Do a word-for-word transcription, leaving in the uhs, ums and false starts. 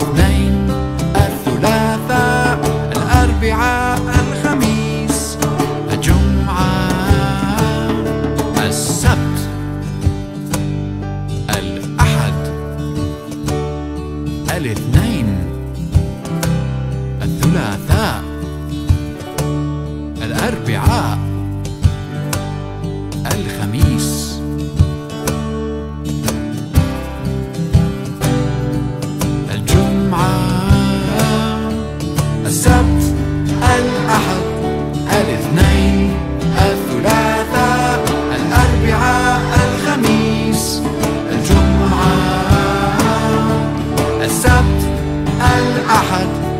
الاثنين الثلاثاء الأربعاء الخميس الجمعة السبت الأحد الاثنين الثلاثاء الأربعاء الخميس الجمعة السبت الأحد الاثنين الثلاثاء الأربعاء الخميس الجمعة السبت الأحد